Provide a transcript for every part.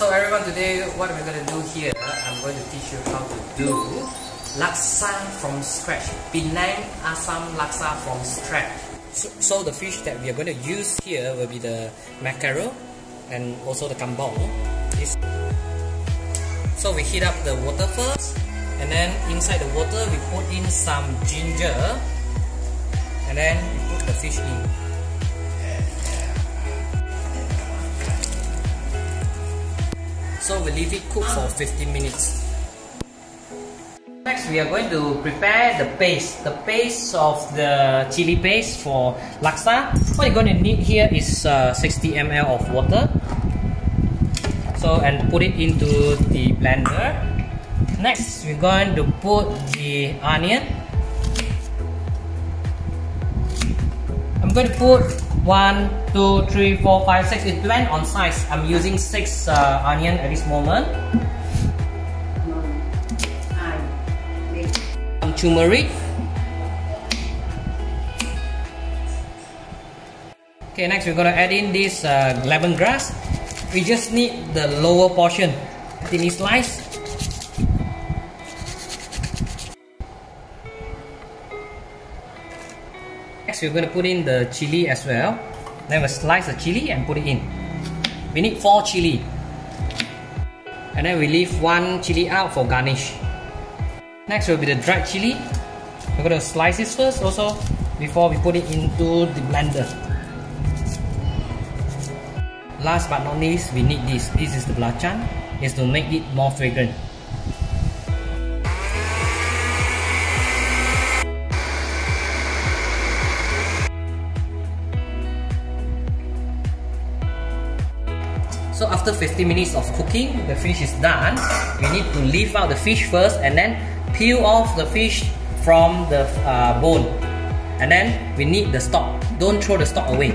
So everyone, today what we're going to do here, I'm going to teach you how to do laksa from scratch. Penang Assam laksa from scratch. So the fish that we are going to use here will be the mackerel and also the kambong. So we heat up the water first, and then inside the water we put in some ginger, and then we put the fish in. So we leave it cook for 15 minutes. Next, we are going to prepare the paste. The paste of the chili paste for laksa. What you're going to need here is 60 ml of water. So, and put it into the blender. Next, we're going to put the onion. I'm going to put 1, 2, 3, 4, 5, 6. It depends on size. I'm using 6 onion at this moment. Some turmeric. Okay, next we're going to add in this lemongrass. We just need the lower portion, thinly sliced. Next, we're going to put in the chili as well. Then we'll slice the chili and put it in. We need 4 chili. And then we leave 1 chili out for garnish. Next will be the dried chili. We're going to slice this first also before we put it into the blender. Last but not least, we need this. This is the belacan. It's to make it more fragrant. So after 15 minutes of cooking, the fish is done. We need to leave out the fish first and then peel off the fish from the bone. And then we need the stock. Don't throw the stock away.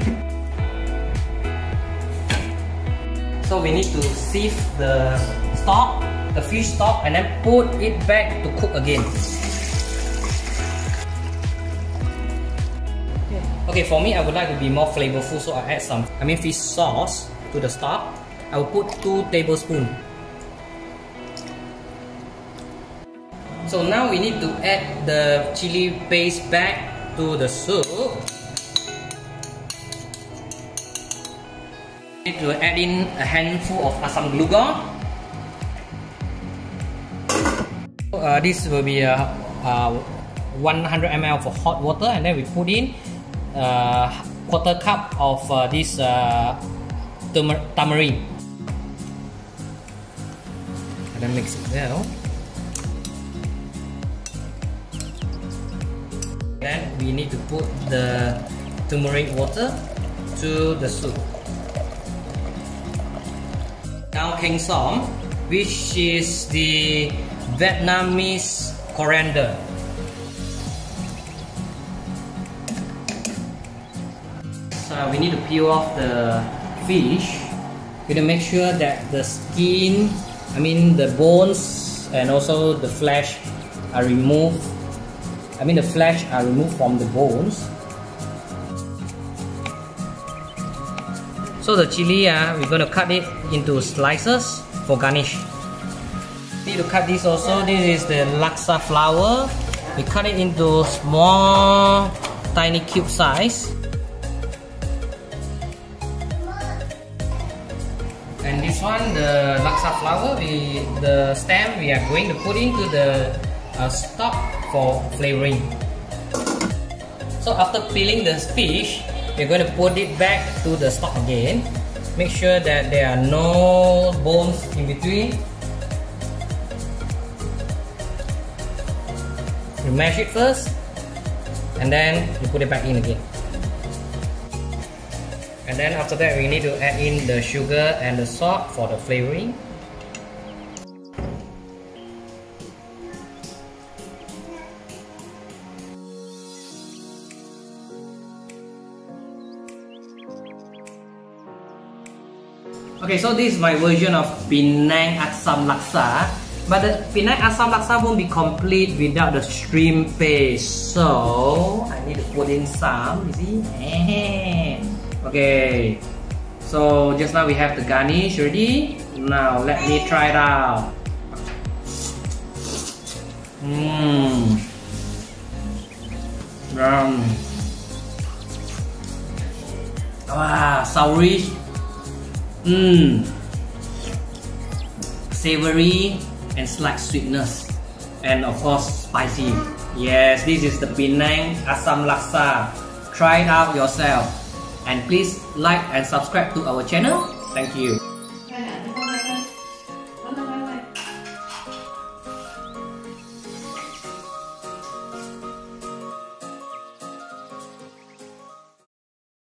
So we need to sieve the stock, the fish stock, and then put it back to cook again. Okay, for me, I would like to be more flavorful, so I add some fish sauce to the stock. I will put 2 tablespoons. So now we need to add the chili paste back to the soup. We need to add in a handful of asam glugon. This will be 100 ml of hot water, and then we put in quarter cup of this tamarind. And then mix it well. Then we need to put the turmeric water to the soup. Now King Som, which is the Vietnamese coriander. So we need to peel off the fish. We need to make sure that the skin, the bones and also the flesh are removed. The flesh are removed from the bones. So the chili, we're going to cut it into slices for garnish. We need to cut this also. This is the laksa flower. We cut it into small, tiny cube size. And this one, the laksa flower, the stem we are going to put into the stock for flavoring. So after peeling the fish, we're going to put it back to the stock again. Make sure that there are no bones in between. You mash it first, and then you put it back in again. And then after that, we need to add in the sugar and the salt for the flavoring. Okay, so this is my version of Penang Assam laksa. But the Penang Assam laksa won't be complete without the shrimp paste. So I need to put in some, you see? Okay, so just now we have the garnish ready. Now let me try it out. Soury, savory, and slight sweetness, and of course spicy. Yes, this is the Penang Assam Laksa. Try it out yourself, and please like and subscribe to our channel. Thank you.